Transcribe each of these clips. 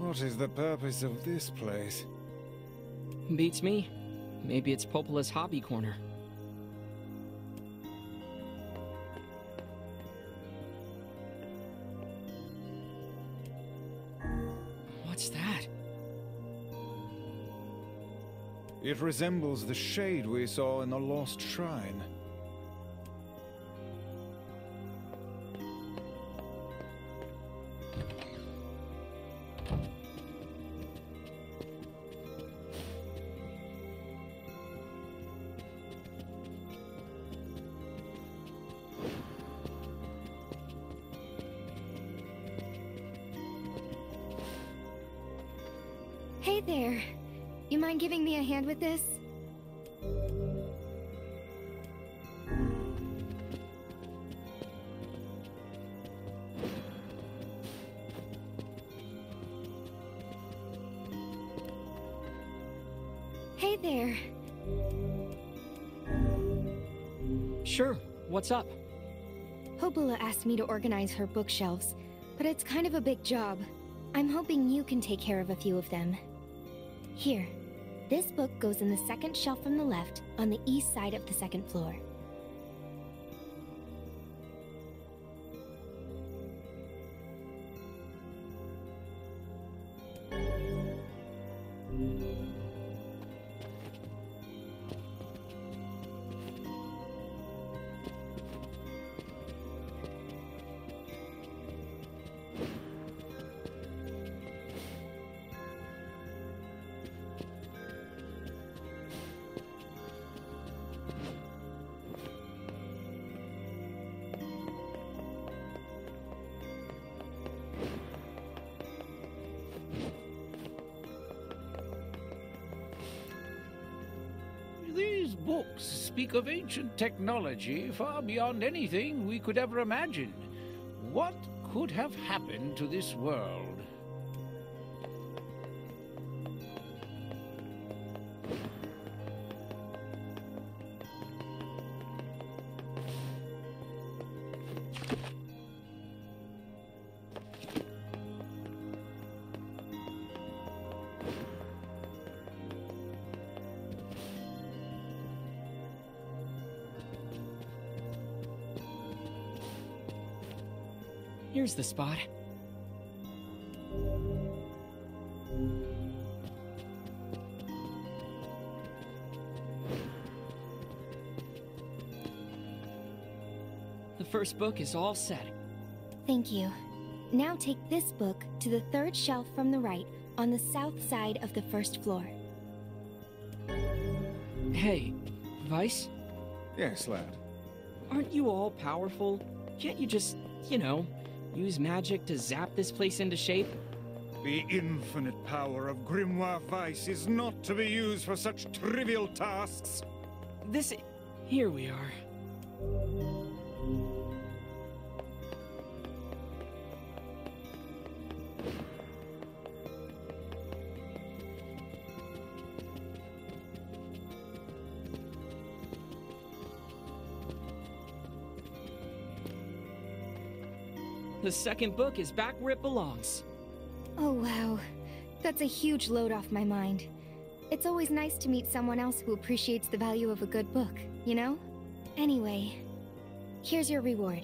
What is the purpose of this place? Beats me. Maybe it's Popola's hobby corner. What's that? It resembles the shade we saw in the lost shrine. Hey there. You mind giving me a hand with this? Hey there. Sure. What's up? Popola asked me to organize her bookshelves, but it's kind of a big job. I'm hoping you can take care of a few of them. Here. This book goes in the second shelf from the left, on the east side of the second floor. These books speak of ancient technology far beyond anything we could ever imagine. What could have happened to this world? Here's the spot. The first book is all set. Thank you. Now take this book to the third shelf from the right, on the south side of the first floor. Hey, Vice? Yes, lad. Aren't you all powerful? Can't you just, use magic to zap this place into shape? The infinite power of Grimoire Vice is not to be used for such trivial tasks. Here we are. The second book is back where it belongs. Oh wow, that's a huge load off my mind. It's always nice to meet someone else who appreciates the value of a good book, you know? Anyway, here's your reward.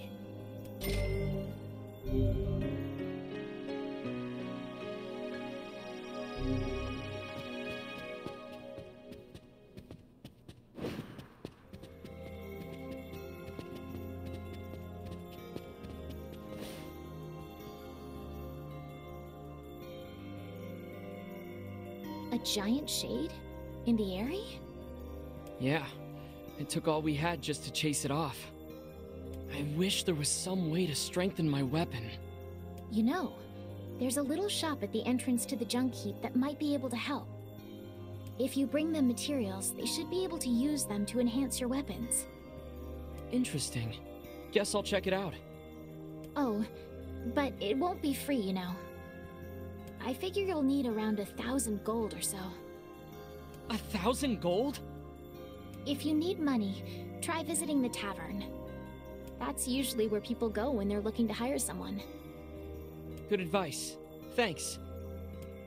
A giant shade? In the area? Yeah, it took all we had just to chase it off. I wish there was some way to strengthen my weapon. You know, there's a little shop at the entrance to the junk heap that might be able to help. If you bring them materials, they should be able to use them to enhance your weapons. Interesting. Guess I'll check it out. Oh, but it won't be free, you know. I figure you'll need around 1,000 gold or so. 1,000 gold? If you need money, try visiting the tavern. That's usually where people go when they're looking to hire someone. Good advice. Thanks.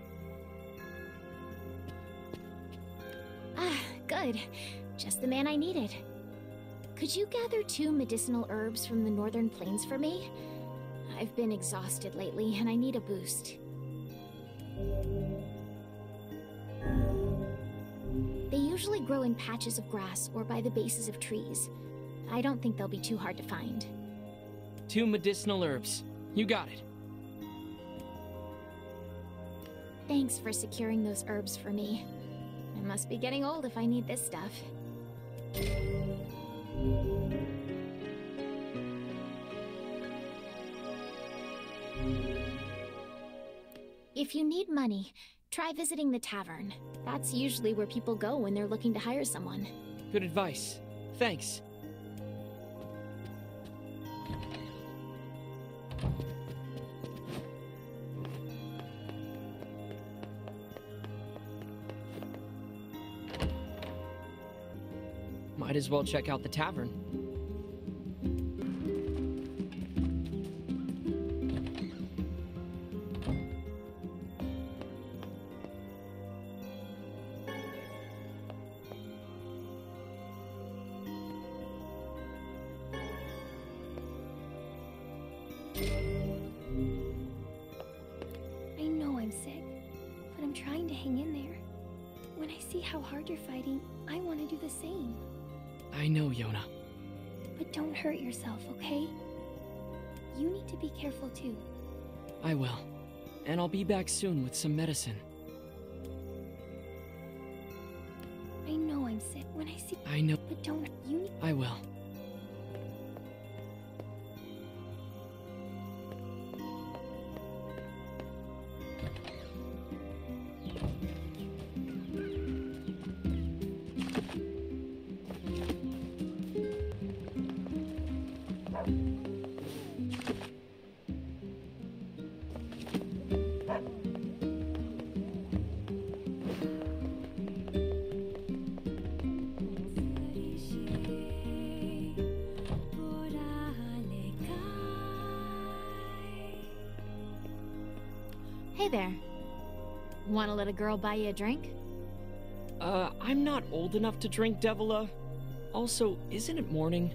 Good. Just the man I needed. Could you gather 2 medicinal herbs from the northern plains for me? I've been exhausted lately, and I need a boost. They usually grow in patches of grass or by the bases of trees. I don't think they'll be too hard to find. 2 medicinal herbs. You got it. Thanks for securing those herbs for me. I must be getting old if I need this stuff. If you need money, try visiting the tavern. That's usually where people go when they're looking to hire someone. Good advice. Thanks. Might as well check out the tavern. I know I'm sick, but I'm trying to hang in there. When I see how hard you're fighting, I want to do the same. I know, Yona. But don't hurt yourself, okay? You need to be careful too. I will. And I'll be back soon with some medicine. I know I'm sick when I see... I know. But don't... You need... I will. Hey there. Want to let a girl buy you a drink? I'm not old enough to drink, Devila. Also, isn't it morning?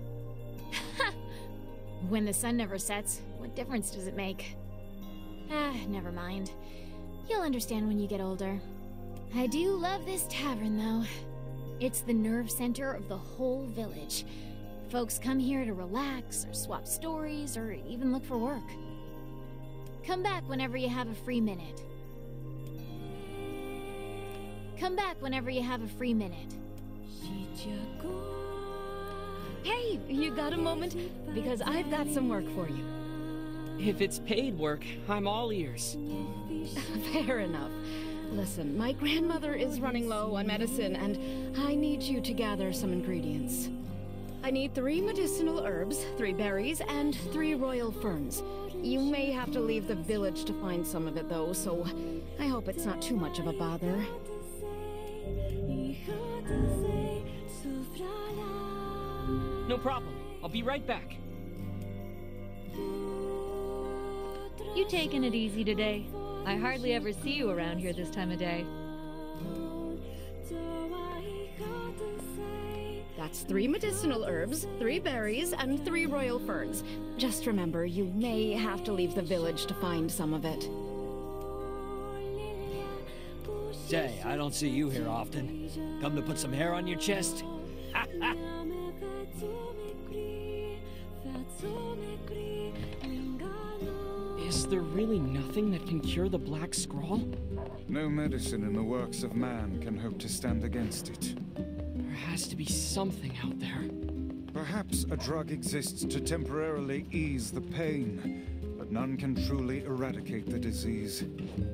When the sun never sets, what difference does it make? Ah, never mind. You'll understand when you get older. I do love this tavern, though. It's the nerve center of the whole village. Folks come here to relax, or swap stories, or even look for work. Come back whenever you have a free minute. Come back whenever you have a free minute. Hey, you got a moment? Because I've got some work for you. If it's paid work, I'm all ears. Fair enough. Listen, my grandmother is running low on medicine, and I need you to gather some ingredients. I need 3 medicinal herbs, 3 berries, and 3 royal ferns. You may have to leave the village to find some of it, though, so I hope it's not too much of a bother. No problem. I'll be right back. You taking it easy today? I hardly ever see you around here this time of day. That's 3 medicinal herbs, 3 berries, and 3 royal ferns. Just remember, you may have to leave the village to find some of it. Say, I don't see you here often. Come to put some hair on your chest? Is there really nothing that can cure the Black Scrawl? No medicine in the works of man can hope to stand against it. There has to be something out there. Perhaps a drug exists to temporarily ease the pain, but none can truly eradicate the disease.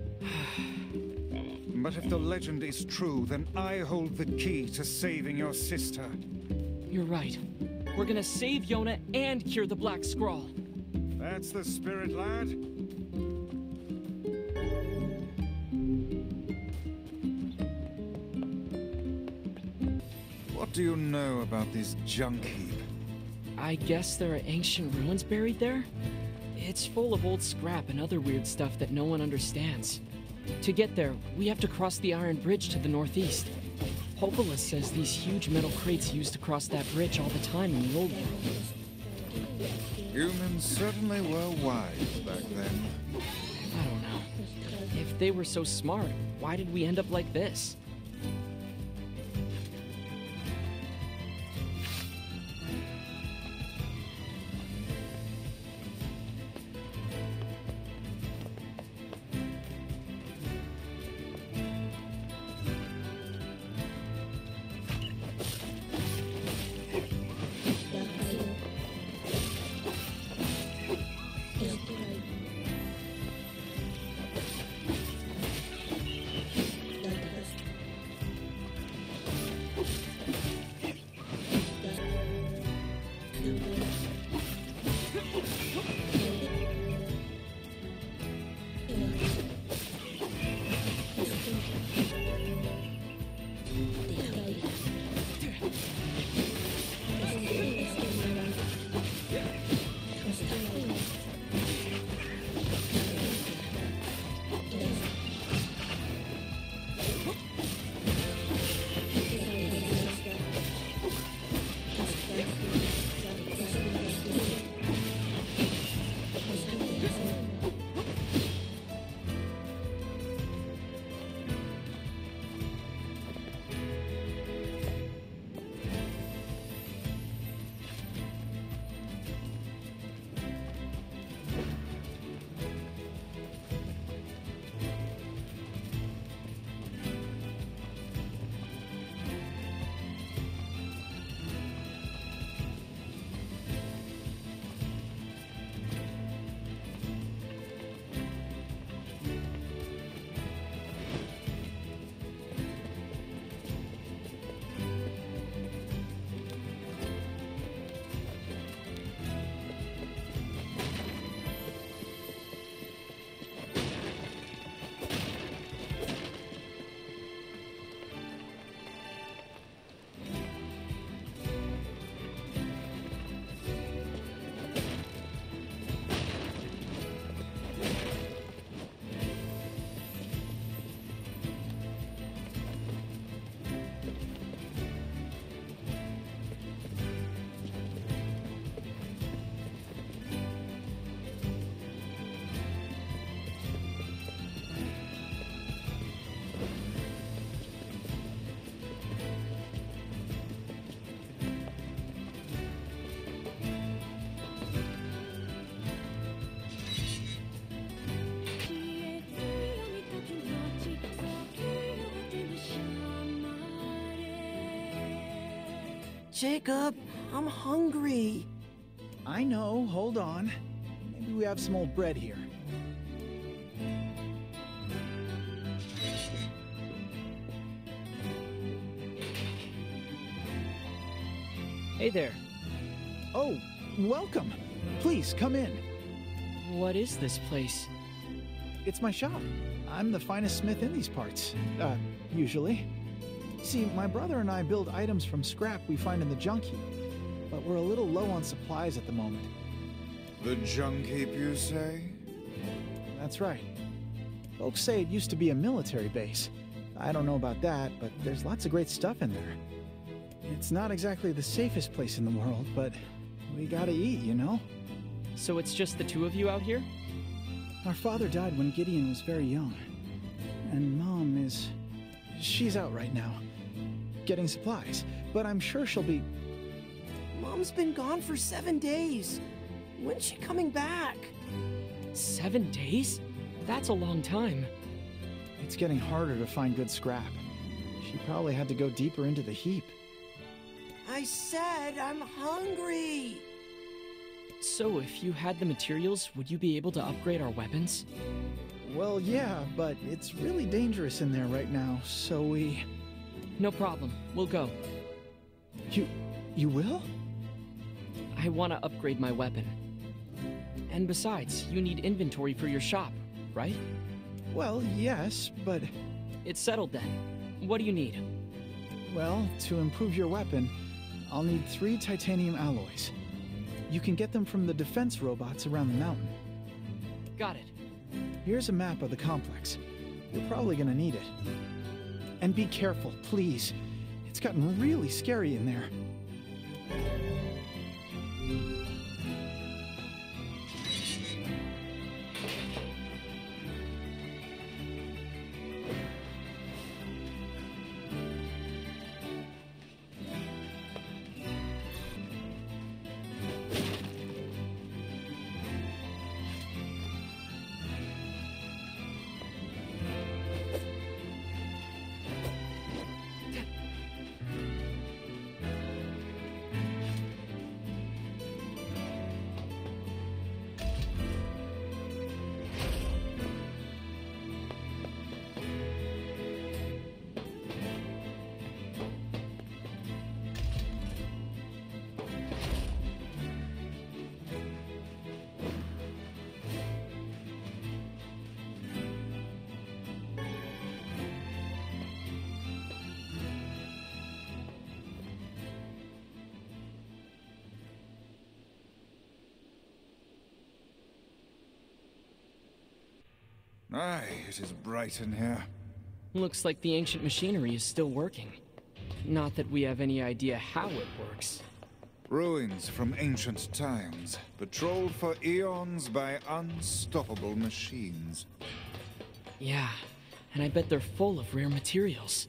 But if the legend is true, then I hold the key to saving your sister. You're right. We're gonna save Yona and cure the Black Scrawl. That's the spirit, lad. What do you know about this junk heap? I guess there are ancient ruins buried there? It's full of old scrap and other weird stuff that no one understands. To get there, we have to cross the Iron Bridge to the northeast. Hopola says these huge metal crates used to cross that bridge all the time in the old world. Humans certainly were wise back then. I don't know. If they were so smart, why did we end up like this? Jacob, I'm hungry. I know, hold on. Maybe we have some old bread here. Hey there. Oh, welcome. Please, come in. What is this place? It's my shop. I'm the finest smith in these parts. Usually. See, my brother and I build items from scrap we find in the junk heap, but we're a little low on supplies at the moment. The junk heap, you say? That's right. Folks say it used to be a military base. I don't know about that, but there's lots of great stuff in there. It's not exactly the safest place in the world, but we gotta eat, you know? So it's just the two of you out here? Our father died when Gideon was very young. And Mom she's out right now, getting supplies. But I'm sure she'll be... Mom's been gone for 7 days. When's she coming back? 7 days? That's a long time. It's getting harder to find good scrap. She probably had to go deeper into the heap. I said I'm hungry. So if you had the materials, would you be able to upgrade our weapons? Well, yeah, but it's really dangerous in there right now, so we... No problem. We'll go. You will? I want to upgrade my weapon. And besides, you need inventory for your shop, right? Well, yes, but... It's settled then. What do you need? Well, to improve your weapon, I'll need 3 titanium alloys. You can get them from the defense robots around the mountain. Got it. Here's a map of the complex. You're probably gonna need it. And be careful, please. It's gotten really scary in there. Aye, it is bright in here. Looks like the ancient machinery is still working. Not that we have any idea how it works. Ruins from ancient times, patrolled for eons by unstoppable machines. Yeah, and I bet they're full of rare materials.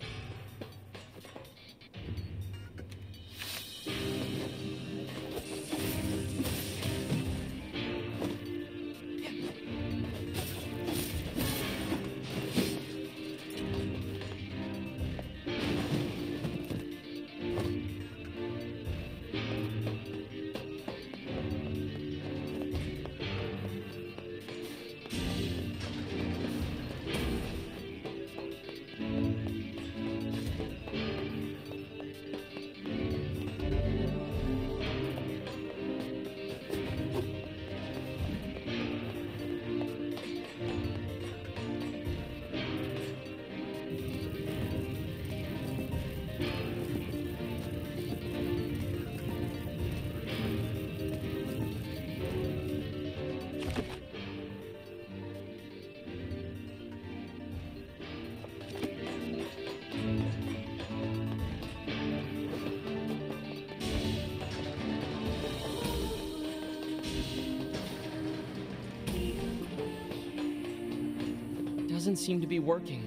Doesn't seem to be working.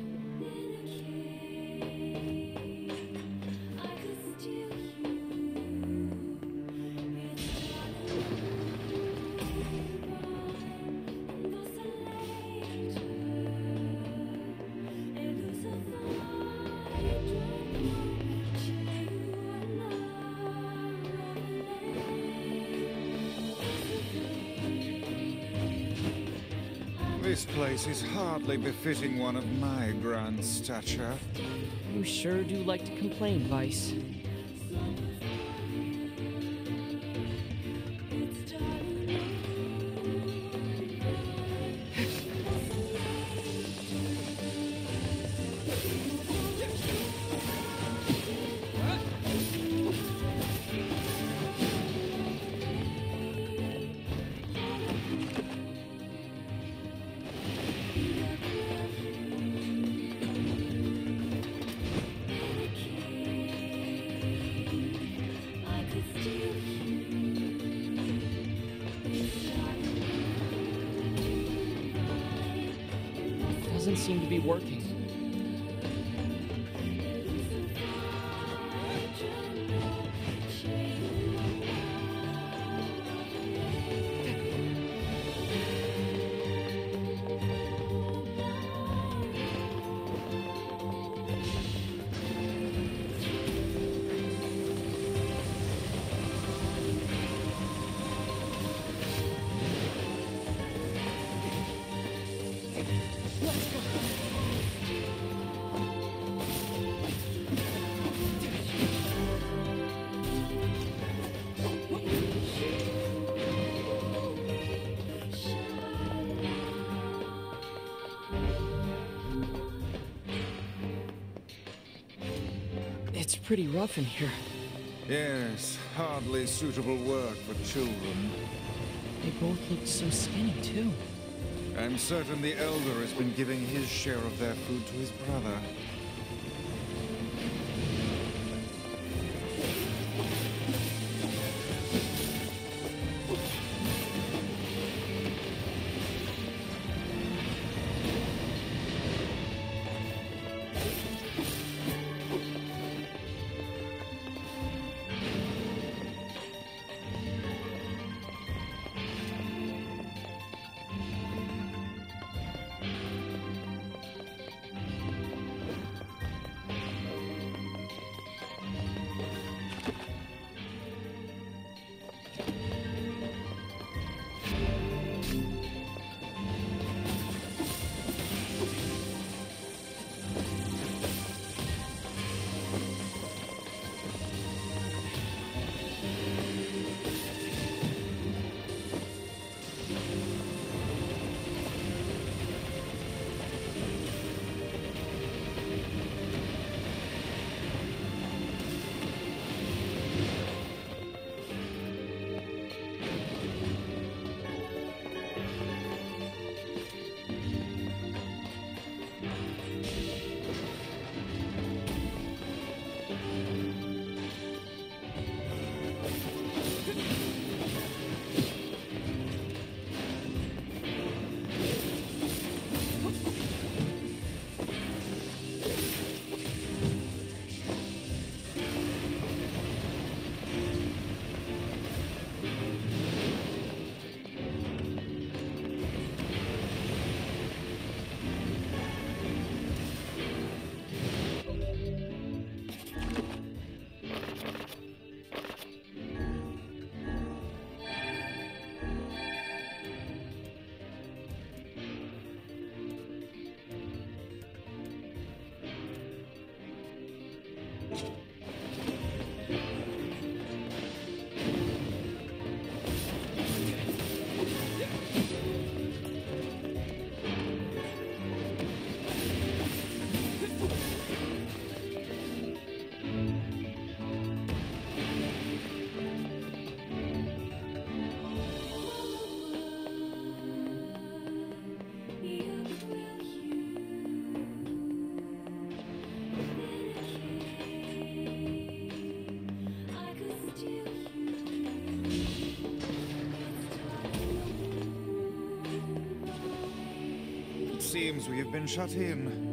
This place is hardly befitting one of my grand stature. You sure do like to complain, Vice. Doesn't seem to be working. It's pretty rough in here. Yes, hardly suitable work for children. They both look so skinny, too. I'm certain the Elder has been giving his share of their food to his brother. seems we have been shut in.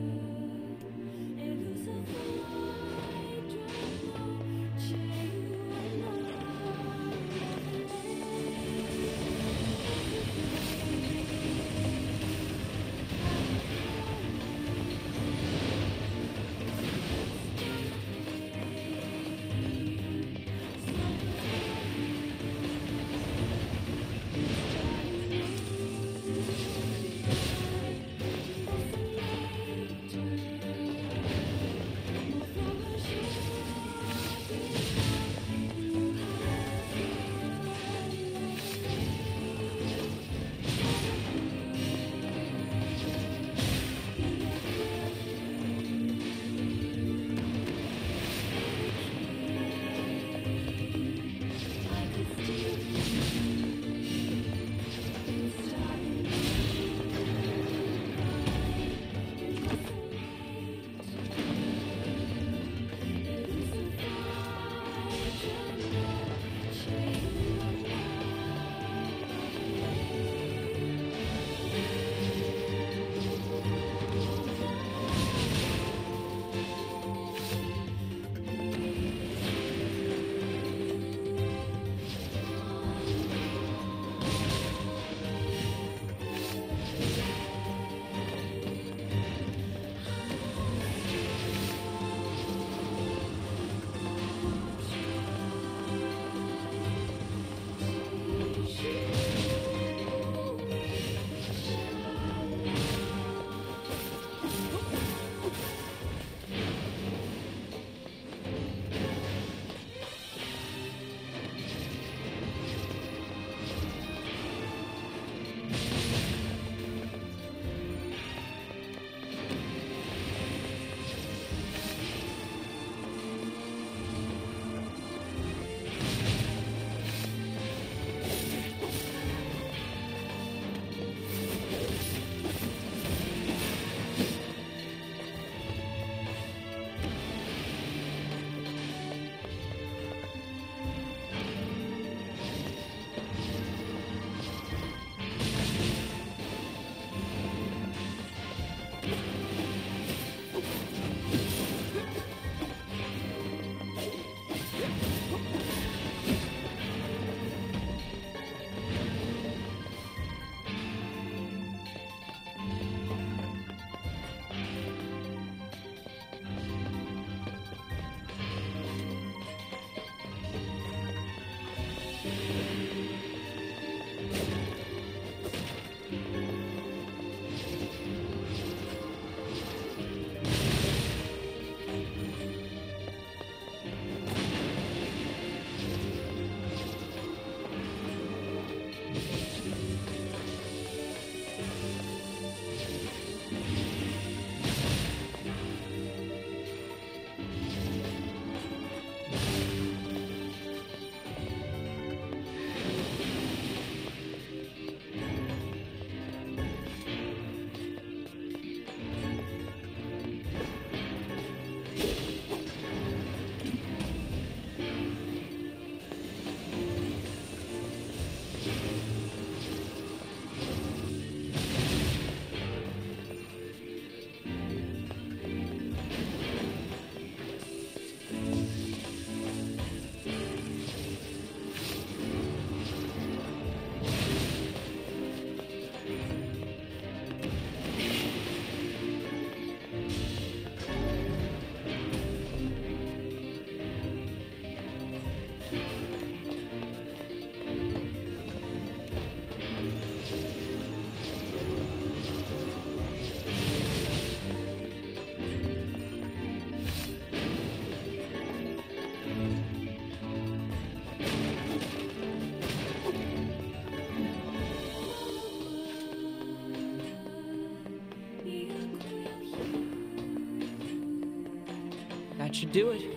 That should do it.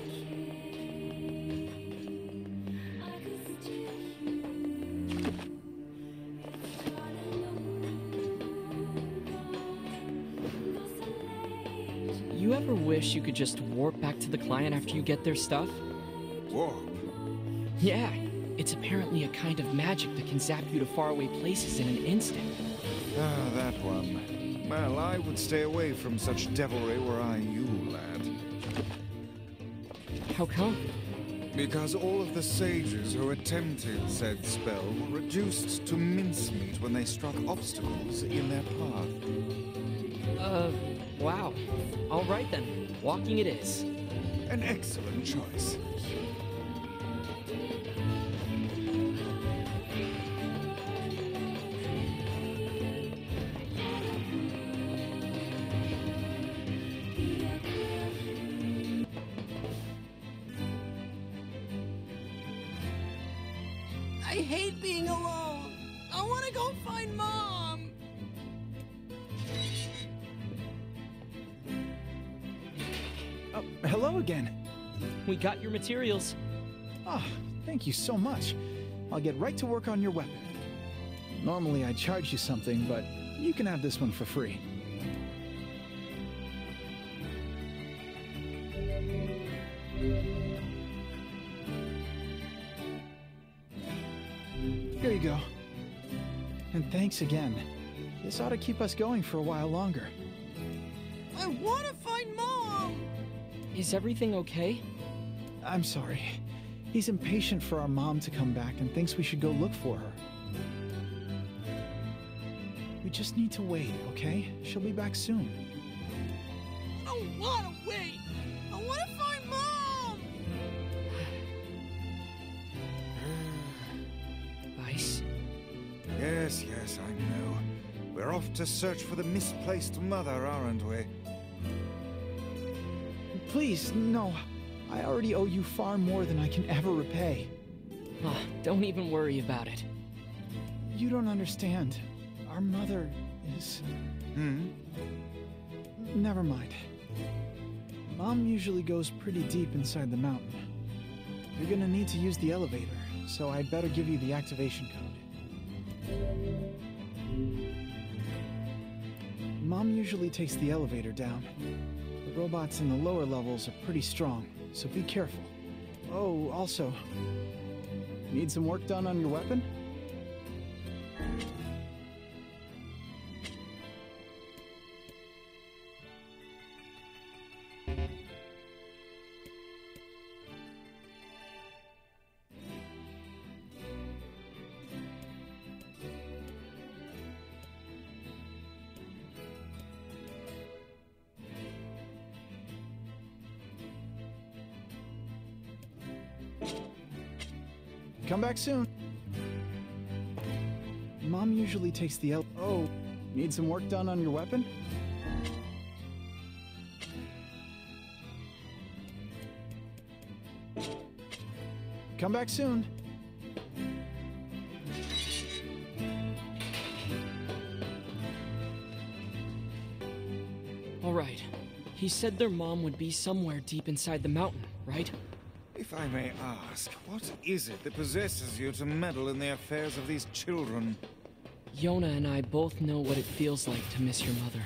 You ever wish you could just warp back to the client after you get their stuff? Warp? Yeah, it's apparently a kind of magic that can zap you to faraway places in an instant. Ah, that one. Well, I would stay away from such devilry were I you, lad. How come? Because all of the sages who attempted said spell were reduced to mincemeat when they struck obstacles in their path. Wow. All right then. Walking it is. An excellent choice. I hate being alone. I want to go find Mom. Oh, hello again. We got your materials. Ah, thank you so much. I'll get right to work on your weapon. Normally I'd charge you something, but you can have this one for free. Here you go. And thanks again. This ought to keep us going for a while longer. I want to find Mom. Is everything okay? I'm sorry. He's impatient for our mom to come back and thinks we should go look for her. We just need to wait, okay? She'll be back soon. I don't want to wait. I want to find Mom. Ice? Yes, yes, I know. We're off to search for the misplaced mother, aren't we? Please, no. I already owe you far more than I can ever repay. Oh, don't even worry about it. You don't understand. Our mother is... Never mind. Mom usually goes pretty deep inside the mountain. You're gonna need to use the elevator, so I'd better give you the activation code. Mom usually takes the elevator down. The robots in the lower levels are pretty strong, so be careful. Oh, also, need some work done on your weapon? Come back soon. Mom usually takes the Oh, need some work done on your weapon? Come back soon. All right. He said their mom would be somewhere deep inside the mountain, right? If I may ask, what is it that possesses you to meddle in the affairs of these children? Yona and I both know what it feels like to miss your mother.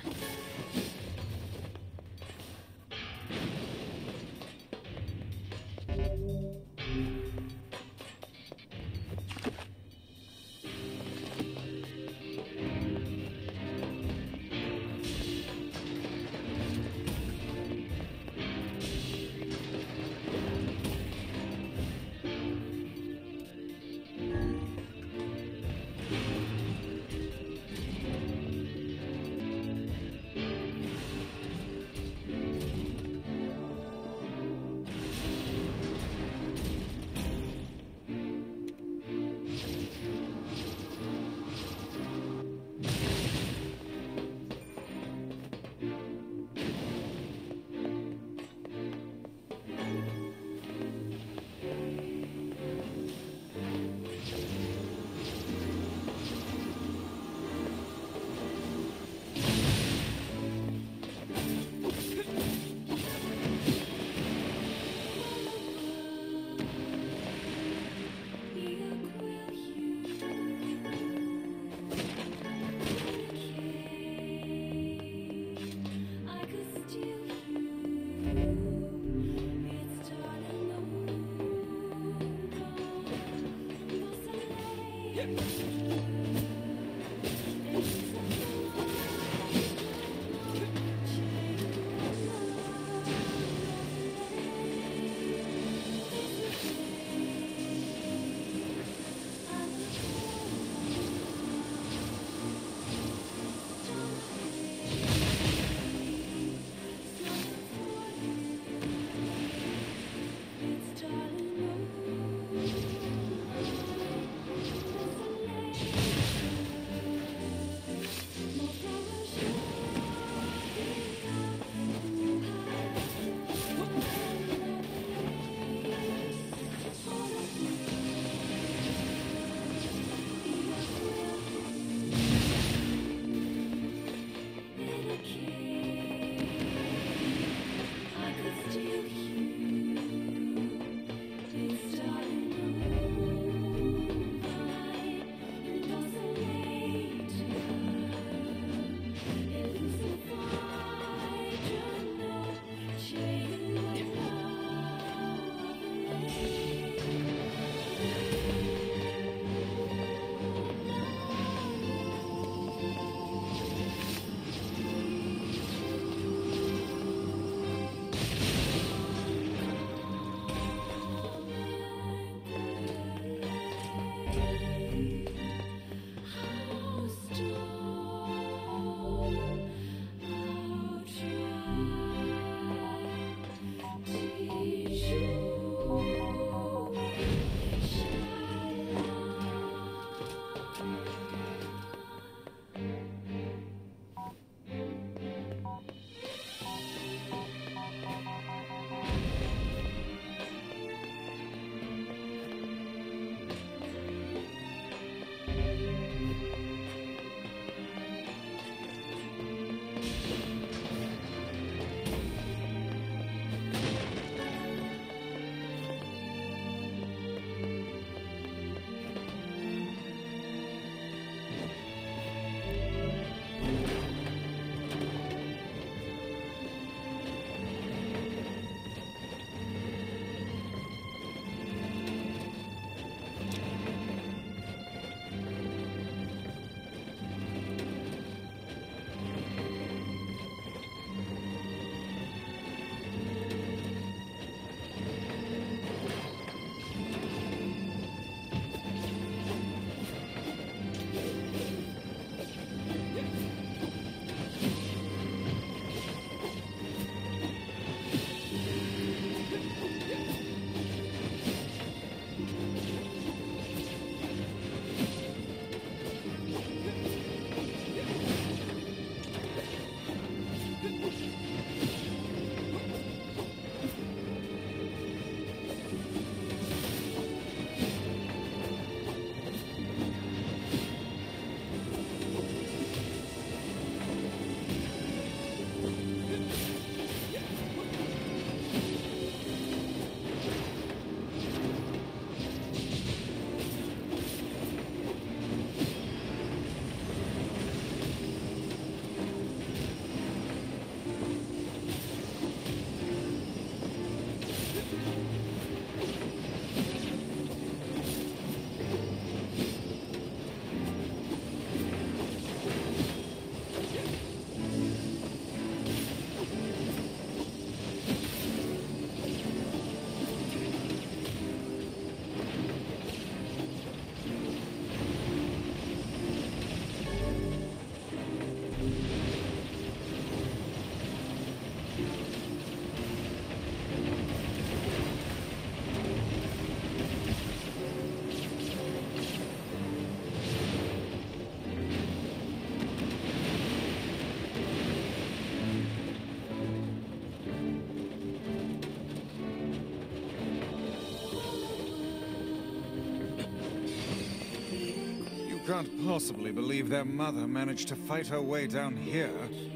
can't possibly believe their mother managed to fight her way down here.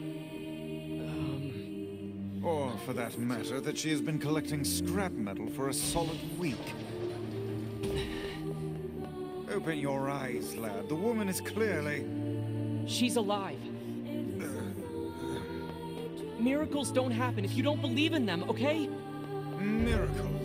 Or, for that matter, that she has been collecting scrap metal for a solid week. Open your eyes, lad. The woman is clearly... She's alive. Miracles don't happen if you don't believe in them, okay? Miracles?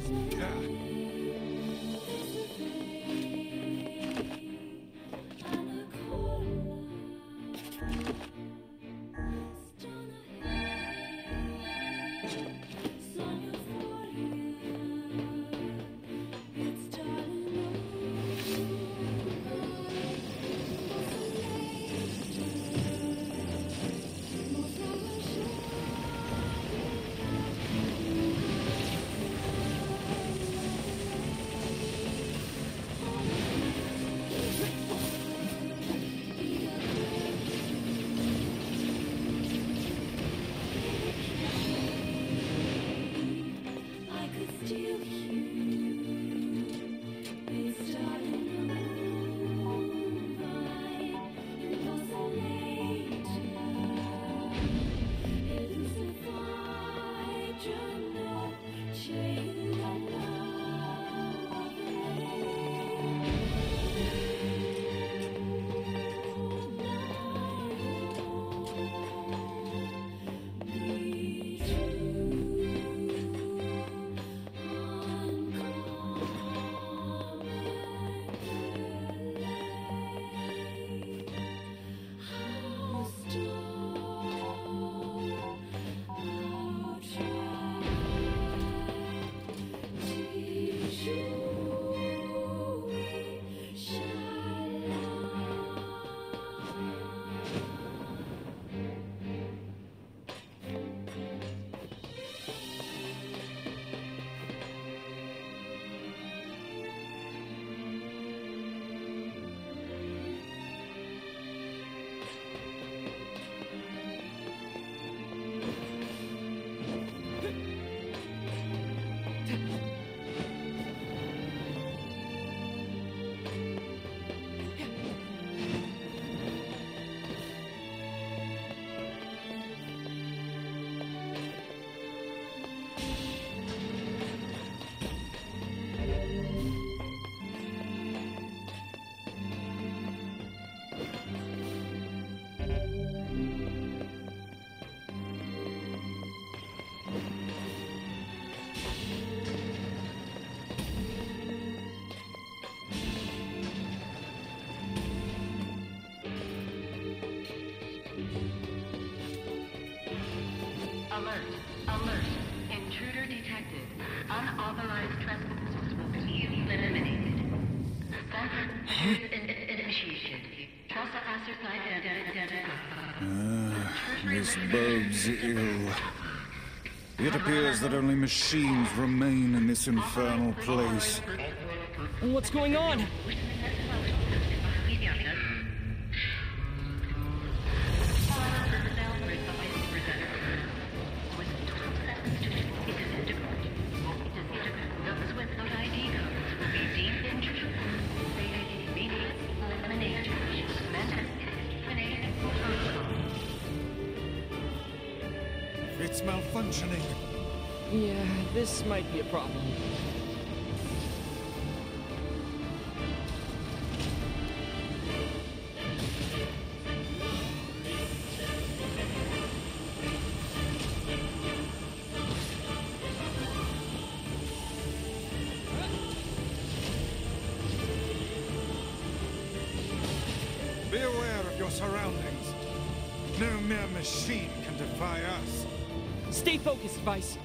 Alert. Intruder detected. Unauthorized trespassers will be eliminated. Initiation. Trespasser identified. This bodes ill. It appears that only machines remain in this infernal place. What's going on? It's malfunctioning. Yeah, this might be a problem. Be aware of your surroundings. No mere machine can defy us. Stay focused, Vice.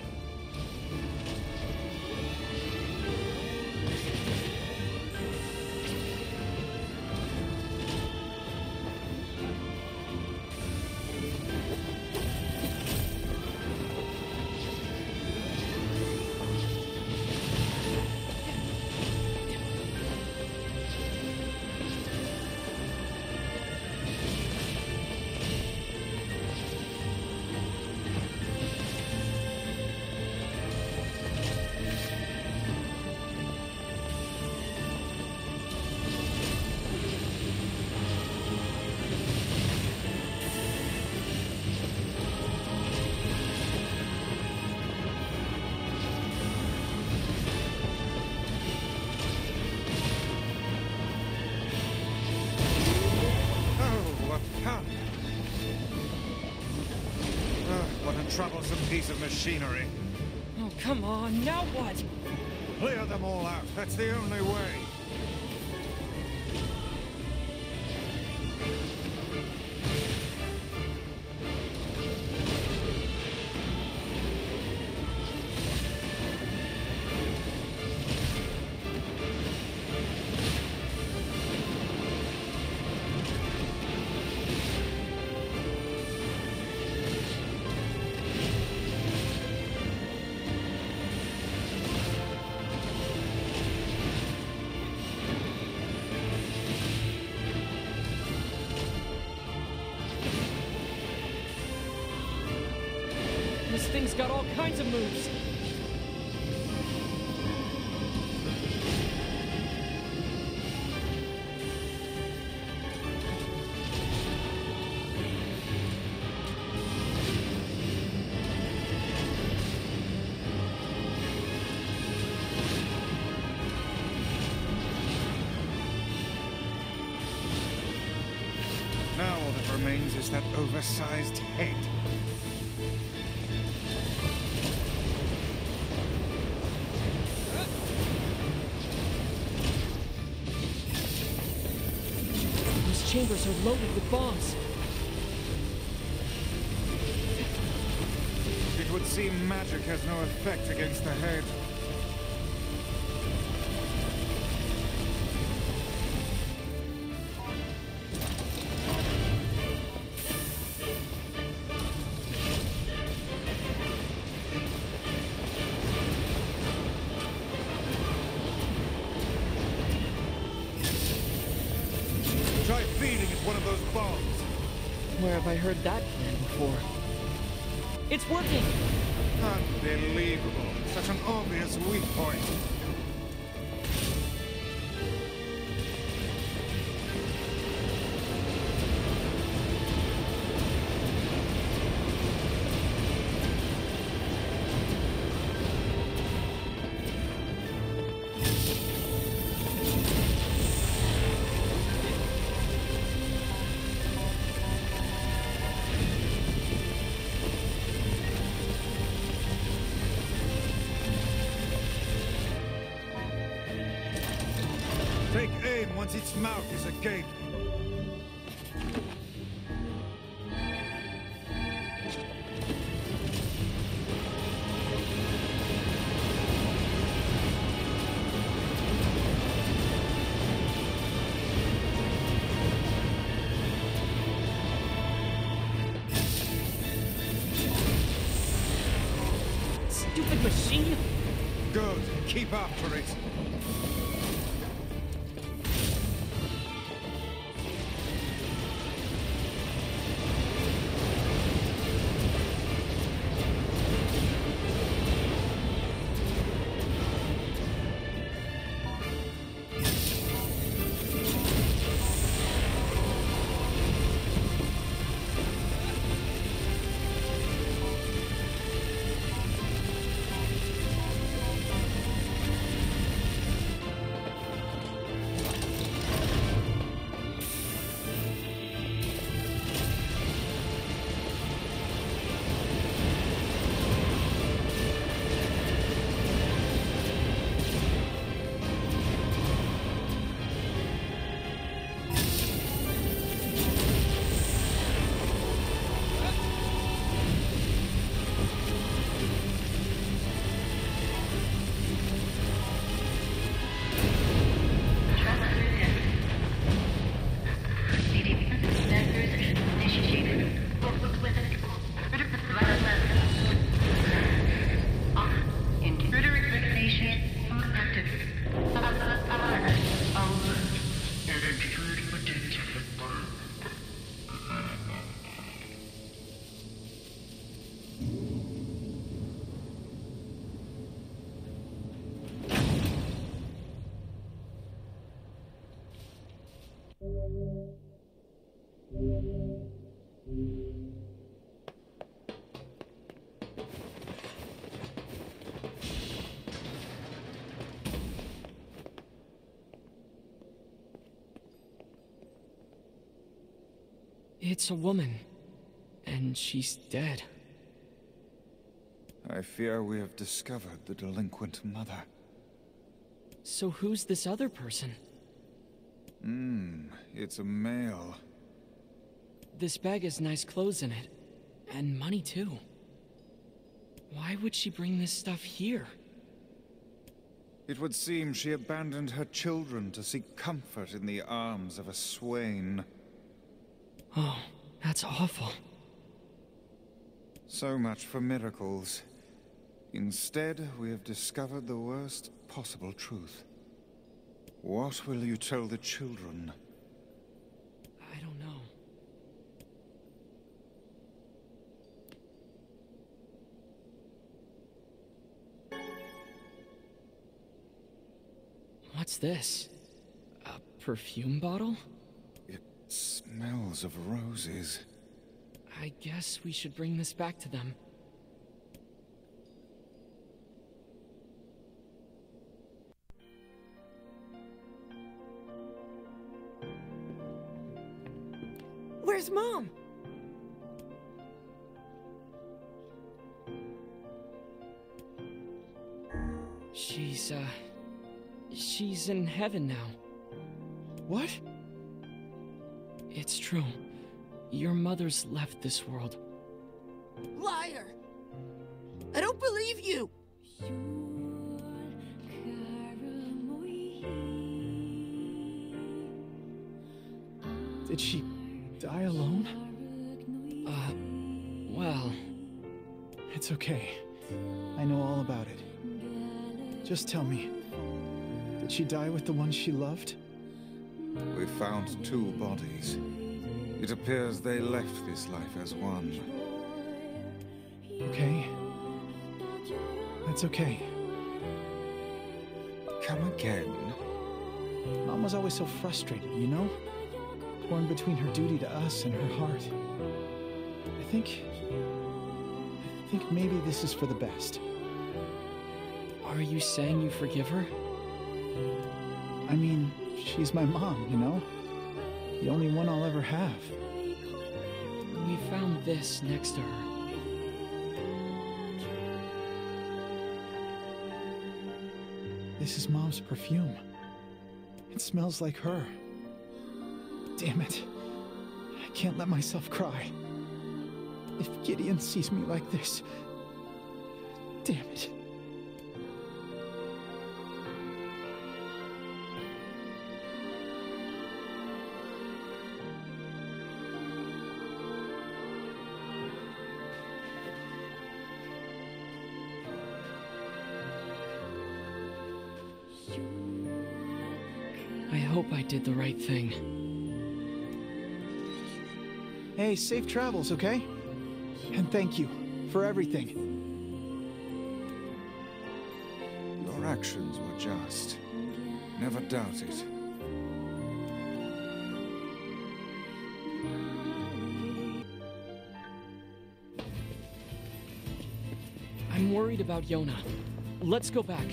troublesome piece of machinery. Oh, come on, now what? Clear them all out. That's the only way. This thing's got all kinds of moves. Now all that remains is that oversized head. These chambers are loaded with bombs. It would seem magic has no effect against the head. Try feeding it one of those bombs. Where have I heard that plan before? It's working! Unbelievable. Such an obvious weak point. Take aim once its mouth is agape. Stupid machine! Good. Keep after it. It's a woman. And she's dead. I fear we have discovered the delinquent mother. So who's this other person? It's a male. This bag has nice clothes in it. And money too. Why would she bring this stuff here? It would seem she abandoned her children to seek comfort in the arms of a swain. Oh, that's awful. So much for miracles. Instead, we have discovered the worst possible truth. What will you tell the children? I don't know. What's this? A perfume bottle? It smells of roses. I guess we should bring this back to them. Where's Mom? She's in heaven now. What? It's true. Your mother's left this world. Liar! I don't believe you! Did she die alone? Well... It's okay. I know all about it. Just tell me, did she die with the one she loved? We found 2 bodies. It appears they left this life as one. Okay. That's okay. Come again? Mom was always so frustrated, you know? Torn between her duty to us and her heart. I think maybe this is for the best. Are you saying you forgive her? I mean, she's my mom, you know? The only one I'll ever have. We found this next to her. This is Mom's perfume. It smells like her. Damn it. I can't let myself cry. If Gideon sees me like this... Damn it. I hope I did the right thing. Hey, safe travels, okay? And thank you for everything. Your actions were just. Never doubt it. I'm worried about Yona. Let's go back.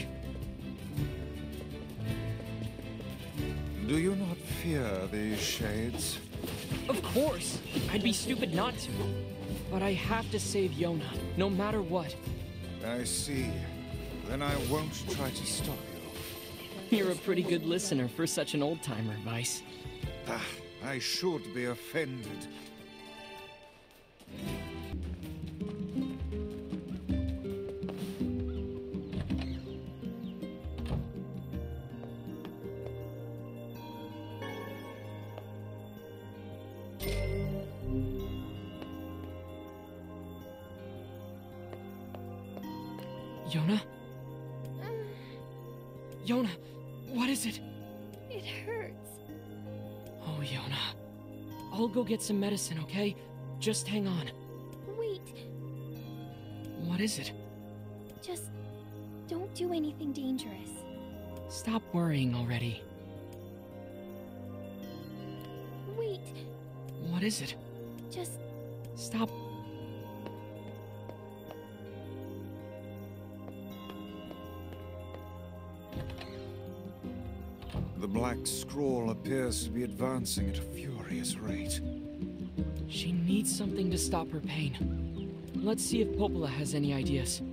Do you not fear these shades? Of course! I'd be stupid not to. But I have to save Yona, no matter what. I see. Then I won't try to stop you. You're a pretty good listener for such an old-timer, Vice. I should be offended. Yona? Yona, what is it? It hurts. Oh, Yona. I'll go get some medicine, okay? Just hang on. Wait. What is it? Just don't do anything dangerous. Stop worrying already. Wait. What is it? Just stop. The black scroll appears to be advancing at a furious rate. She needs something to stop her pain. Let's see if Popola has any ideas.